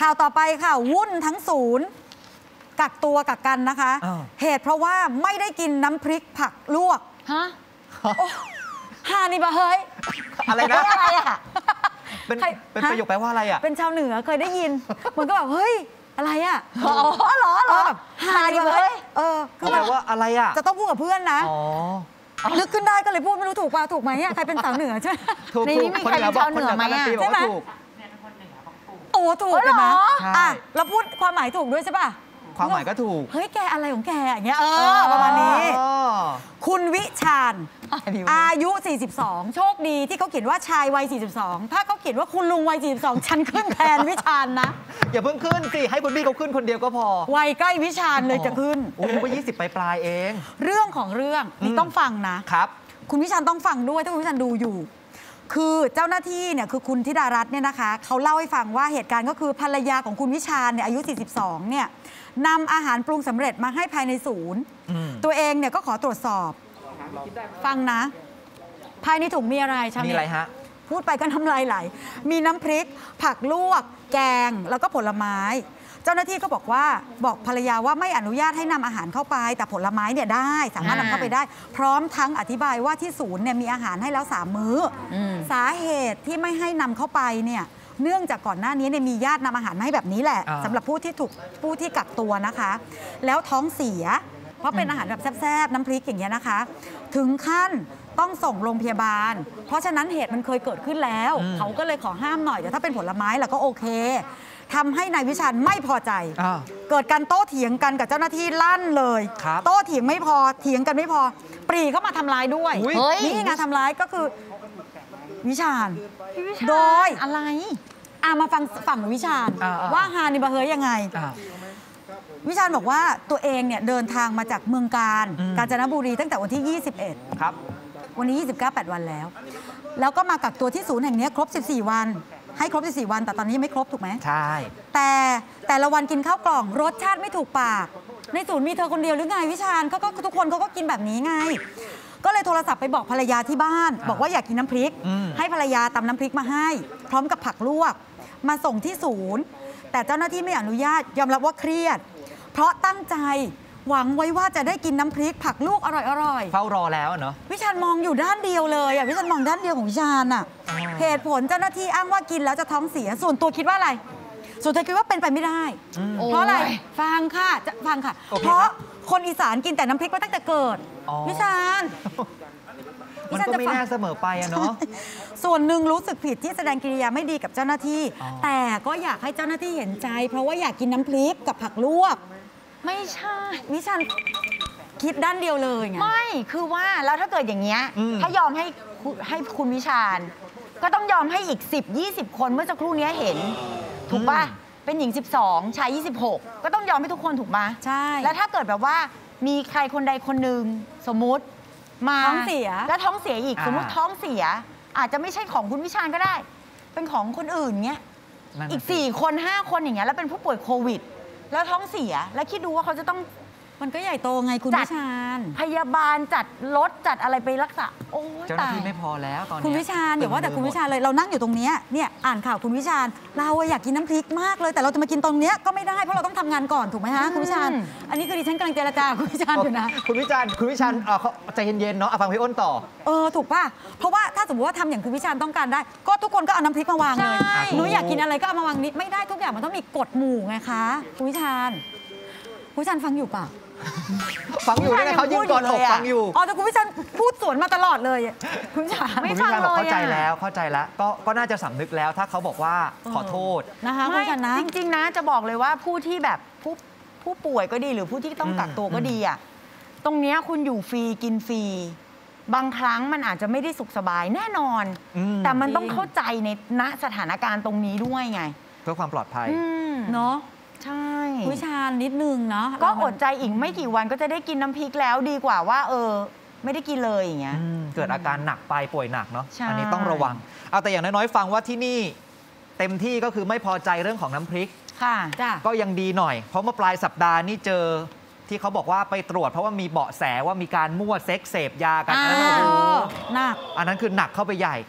ข่าวต่อไปค่ะวุ่นทั้งศูนย์กักตัวกักกันนะคะเหตุเพราะว่าไม่ได้กินน้ำพริกผักลวกฮะฮานี่บะเฮ้ยอะไรนะอะไรอ่ะเป็นประโยคแปลว่าอะไรอ่ะเป็นชาวเหนือเคยได้ยินมันก็แบบเฮ้ยอะไรอ่ะอ๋อเหรอแบบฮานี่บะเฮ้ยคือแปลว่าอะไรอ่ะจะต้องพูดกับเพื่อนนะนึกขึ้นได้ก็เลยพูดไม่รู้ถูกป่ะถูกไหมเนี่ยใครเป็นสาวเหนือใช่ในนี้มีใครเป็นชาวเหนือไหมใช่ไหมโอ้ถูกเลยนะเราพูดความหมายถูกด้วยใช่ป่ะความหมายก็ถูกเฮ้ยแกอะไรของแกอย่างเงี้ยประมาณนี้คุณวิชาญอายุ42โชคดีที่เขาเขียนว่าชายวัย42ถ้าเขาเขียนว่าคุณลุงวัย42ฉันขึ้นแทนวิชาญนะอย่าเพิ่งขึ้นสิให้คุณพี่เขาขึ้นคนเดียวก็พอวัยใกล้วิชาญเลยจะขึ้นโอ้ก็20ปลายเองเรื่องของเรื่องนี่ต้องฟังนะครับคุณวิชาญต้องฟังด้วยถ้าคุณวิชาญดูอยู่คือเจ้าหน้าที่เนี่ยคือคุณธิดารัตน์เนี่ยนะคะเขาเล่าให้ฟังว่าเหตุการณ์ก็คือภรรยาของคุณวิชาญเนี่ยอายุ42เนี่ยนำอาหารปรุงสำเร็จมาให้ภายในศูนย์ตัวเองเนี่ยก็ขอตรวจสอบฟังนะภายในถุงมีอะไรชาวเน็ตมีอะไรฮะพูดไปก็น้ำลายไหลมีน้ำพริกผักลวกแกงแล้วก็ผลไม้เจ้าหน้าที่ก็บอกภรรยาว่าไม่อนุญาตให้นำอาหารเข้าไปแต่ผลไม้เนี่ยได้สามารถนำเข้าไปได้พร้อมทั้งอธิบายว่าที่ศูนย์เนี่ยมีอาหารให้แล้ว3 มื้อสาเหตุที่ไม่ให้นำเข้าไปเนี่ยเนื่องจากก่อนหน้านี้เนี่ยมีญาตินำอาหารมาให้แบบนี้แหละสำหรับผู้ที่กักตัวนะคะแล้วท้องเสียเพราะเป็นอาหารแบบแซ่บๆน้ำพริกอย่างเงี้ยนะคะถึงขั้นต้องส่งโรงพยาบาลเพราะฉะนั้นเหตุมันเคยเกิดขึ้นแล้วเขาก็เลยขอห้ามหน่อยแต่ถ้าเป็นผลไม้เราก็โอเคทำให้นายวิชาญไม่พอใจเกิดการโต้เถียงกันกับเจ้าหน้าที่ลั่นเลยโต้เถียงไม่พอเถียงกันไม่พอปรีเข้ามาทำร้ายด้วยนี่ไงทำร้ายก็คือวิชาญโดยอะไรมาฟังฝั่งวิชาญว่าฮานิบะเฮยยังไงวิชาญบอกว่าตัวเองเนี่ยเดินทางมาจากเมืองกาญจนบุรีตั้งแต่วันที่21 ครับวันนี้29 8 วันแล้วก็มากักตัวที่ศูนย์แห่งนี้ครบ14 วันให้ครบ14 วันแต่ตอนนี้ยังไม่ครบถูกไหมใช่แต่ละวันกินข้าวกล่องรสชาติไม่ถูกปากในศูนย์มีเธอคนเดียวหรือไงวิชาญทุกคนเขาก็กินแบบนี้ไงก็เลยโทรศัพท์ไปบอกภรรยาที่บ้านบอกว่าอยากกินน้ำพริกให้ภรรยาตำน้ำพริกมาให้พร้อมกับผักลวกมาส่งที่ศูนย์แต่เจ้าหน้าที่ไม่อนุญาตยอมรับว่าเครียดเพราะตั้งใจหวังไว้ว่าจะได้กินน้ำพริกผักลวกอร่อยเฝ้ารอแล้วเนาะวิชาญมองอยู่ด้านเดียวเลยวิชาญมองด้านเดียวของวิชาญเหตุผลเจ้าหน้าที่อ้างว่ากินแล้วจะท้องเสียส่วนตัวคิดว่าอะไรส่วนตัวคิดว่าเป็นไปไม่ได้เพราะอะไรฟังค่ะเพราะคนอีสานกินแต่น้ำพริกมาตั้งแต่เกิดวิชาญมันก็ไม่แน่เสมอไปเนาะส่วนหนึ่งรู้สึกผิดที่แสดงกิริยาไม่ดีกับเจ้าหน้าที่แต่ก็อยากให้เจ้าหน้าที่เห็นใจเพราะว่าอยากกินน้ำพริกกับผักลวกไม่ใช่วิชาญคิดด้านเดียวเลยไงไม่คือว่าแล้วถ้าเกิดอย่างเงี้ยถ้ายอมให้คุณวิชาญก็ต้องยอมให้อีก10-20 คนเมื่อสักครู่นี้เห็นถูกป่ะเป็นหญิง12ชาย26ก็ต้องยอมให้ทุกคนถูกไหมใช่แล้วถ้าเกิดแบบว่ามีใครคนใดคนหนึ่งสมมุติมาท้องเสียแล้วท้องเสียอีกสมมติท้องเสียอาจจะไม่ใช่ของคุณวิชาญก็ได้เป็นของคนอื่นเงี้ยอีก4 คน5 คนอย่างเงี้ยแล้วเป็นผู้ป่วยโควิดแล้วท้องเสียแล้วคิดดูว่าเขาจะต้องมันก็ใหญ่โตไงคุณวิชาญพยาบาลจัดรถจัดอะไรไปรักษาโอ้เจ้าหน้าที่ไม่พอแล้วตอนนี้คุณวิชาญอย่าว่าแต่คุณวิชาญเลยเรานั่งอยู่ตรงนี้เนี่ยอ่านข่าวคุณวิชาญเราอยากกินน้ำพริกมากเลยแต่เราจะมากินตรงเนี้ยก็ไม่ได้เพราะเราต้องทำงานก่อนถูกไหมฮะคุณวิชาญอันนี้คือดิฉันกำลังเจรจาคุณวิชาญอยู่นะคุณวิชาญใจเย็นๆเนาะฟังพี่อ้นต่อถูกป่ะเพราะว่าถ้าสมมติว่าทำอย่างคุณวิชาญต้องการได้ก็ทุกคนก็เอาน้ำพริกมาวางเลยหนูอยากกินอะไรก็เอามาวางนิดไม่ได้ทุกอย่างมันต้องมีกฎหมู่ไงคะคุณวิชาญฟังอยู่ป่ะฟังอยู่ได้ไงเขายืนก่อนอกฟังอยู่แต่คุณวิชาญพูดสวนมาตลอดเลยคุณวิชาญไม่ฟังเลยเข้าใจแล้วก็น่าจะสำนึกแล้วถ้าเขาบอกว่าขอโทษนะคะคุณวิชาญนะจริงๆนะจะบอกเลยว่าผู้ที่แบบผู้ป่วยก็ดีหรือผู้ที่ต้องกักตัวก็ดีตรงนี้คุณอยู่ฟรีกินฟรีบางครั้งมันอาจจะไม่ได้สุขสบายแน่นอนแต่มันต้องเข้าใจในสถานการณ์ตรงนี้ด้วยไงเพื่อความปลอดภัยเนาะใช่วิชาญนิดนึงเนาะก็อดใจอีกไม่กี่วันก็จะได้กินน้ำพริกแล้วดีกว่าว่าไม่ได้กินเลยอย่างเงี้ยเกิดอาการหนักไปป่วยหนักเนาะอันนี้ต้องระวังเอาแต่อย่างน้อยๆฟังว่าที่นี่เต็มที่ก็คือไม่พอใจเรื่องของน้ำพริกค่ะก็ยังดีหน่อยเพราะเมื่อปลายสัปดาห์นี่เจอที่เขาบอกว่าไปตรวจเพราะว่ามีเบาะแสว่ามีการมั่วเซ็กเสพยากันหนักอันนั้นคือหนักเข้าไปใหญ่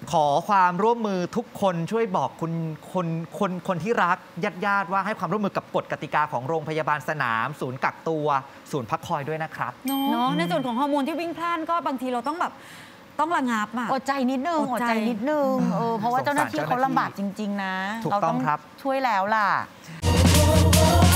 ขอความร่วมมือทุกคนช่วยบอกคนที่รักญาติว่าให้ความร่วมมือกับกฎกติกาของโรงพยาบาลสนามศูนย์กักตัวศูนย์พักคอยด้วยนะครับเนาะในส่วนของฮอร์โมนที่วิ่งพล่านก็บางทีเราต้องแบบต้องระงับอะอดใจนิดนึงอดใจนิดนึงเพราะว่าเจ้าหน้าที่เขาลำบากจริง ๆ นะถูกต้องครับช่วยแล้วล่ะ